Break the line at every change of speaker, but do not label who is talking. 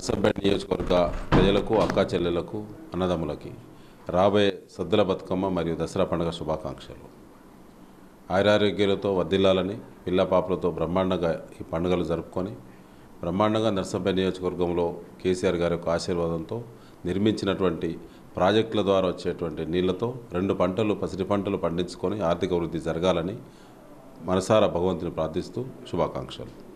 నర్సంపేట నియోజకవర్గ ప్రజలకు, అక్కా చెల్లెలకు, అన్నదమ్ములకి రాబోయే సద్దుల బతుకమ్మ మరియు దసరా పండుగ శుభాకాంక్షలు. ఆయురారోగ్యాలతో వర్ధిల్లాలని, పిల్లపాపలతో బ్రహ్మాండంగా ఈ పండుగలు జరుపుకొని బ్రహ్మాండంగా నర్సంపేట నియోజకవర్గంలో కేసీఆర్ గారి యొక్క ఆశీర్వాదంతో నిర్మించినటువంటి ప్రాజెక్టుల ద్వారా వచ్చేటువంటి నీళ్లతో 2 పంటలు పసిడి పంటలు పండించుకొని ఆర్థిక వృద్ధి జరగాలని మనసారా భగవంతుని ప్రార్థిస్తూ శుభాకాంక్షలు.